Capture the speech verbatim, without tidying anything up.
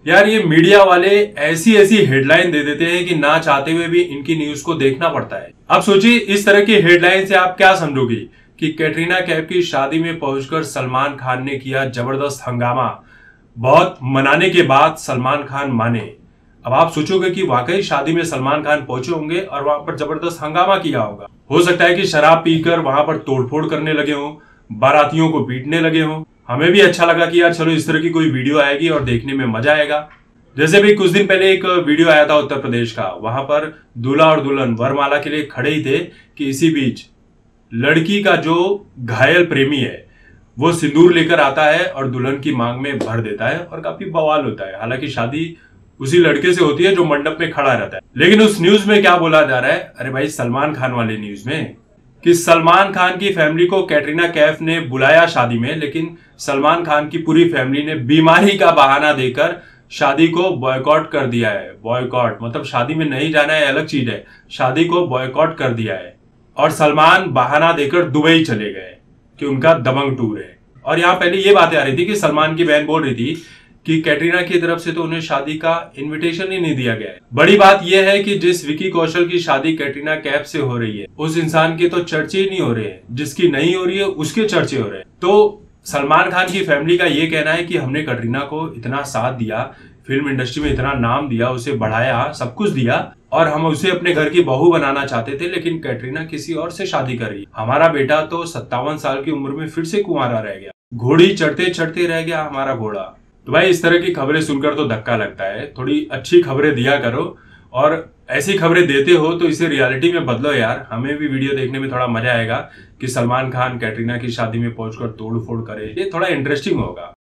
यार ये मीडिया वाले ऐसी ऐसी हेडलाइन दे देते हैं कि ना चाहते हुए भी इनकी न्यूज को देखना पड़ता है। अब सोचिए इस तरह की हेडलाइन से आप क्या समझोगे कि कैटरीना कैफ की शादी में पहुंचकर सलमान खान ने किया जबरदस्त हंगामा, बहुत मनाने के बाद सलमान खान माने। अब आप सोचोगे कि वाकई शादी में सलमान खान पहुंचे होंगे और वहां पर जबरदस्त हंगामा किया होगा। हो सकता है कि शराब पीकर वहां पर तोड़फोड़ करने लगे हों, बारातियों को पीटने लगे हों। हमें भी अच्छा लगा कि यार चलो इस तरह की कोई वीडियो आएगी और देखने में मजा आएगा। जैसे भी कुछ दिन पहले एक वीडियो आया था उत्तर प्रदेश का, वहां पर दूल्हा और दुल्हन वरमाला के लिए खड़े ही थे कि इसी बीच लड़की का जो घायल प्रेमी है वो सिंदूर लेकर आता है और दुल्हन की मांग में भर देता है और काफी बवाल होता है। हालांकि शादी उसी लड़के से होती है जो मंडप में खड़ा रहता है। लेकिन उस न्यूज में क्या बोला जा रहा है, अरे भाई सलमान खान वाले न्यूज में, कि सलमान खान की फैमिली को कैटरीना कैफ ने बुलाया शादी में, लेकिन सलमान खान की पूरी फैमिली ने बीमारी का बहाना देकर शादी को बॉयकॉट कर दिया है। बॉयकॉट मतलब शादी में नहीं जाना है अलग चीज है, शादी को बॉयकॉट कर दिया है और सलमान बहाना देकर दुबई चले गए कि उनका दबंग टूर है। और यहाँ पहले ये बातें आ रही थी कि सलमान की बहन बोल रही थी कि कैटरीना की तरफ से तो उन्हें शादी का इनविटेशन ही नहीं दिया गया है। बड़ी बात यह है कि जिस विकी कौशल की शादी कैटरीना कैफ से हो रही है उस इंसान के तो चर्चे ही नहीं हो रहे हैं, जिसकी नहीं हो रही है उसके चर्चे हो रहे हैं। तो सलमान खान की फैमिली का ये कहना है कि हमने कैटरीना को इतना साथ दिया, फिल्म इंडस्ट्री में इतना नाम दिया, उसे बढ़ाया, सब कुछ दिया और हम उसे अपने घर की बहू बनाना चाहते थे, लेकिन कैटरीना किसी और से शादी कर रही है। हमारा बेटा तो सत्तावन साल की उम्र में फिर से कुंवारा रह गया, घोड़ी चढ़ते चढ़ते रह गया हमारा घोड़ा। तो भाई इस तरह की खबरें सुनकर तो धक्का लगता है। थोड़ी अच्छी खबरें दिया करो और ऐसी खबरें देते हो तो इसे रियलिटी में बदलो यार। हमें भी वीडियो देखने में थोड़ा मजा आएगा कि सलमान खान कैटरीना की शादी में पहुंचकर तोड़ फोड़ करे, ये थोड़ा इंटरेस्टिंग होगा।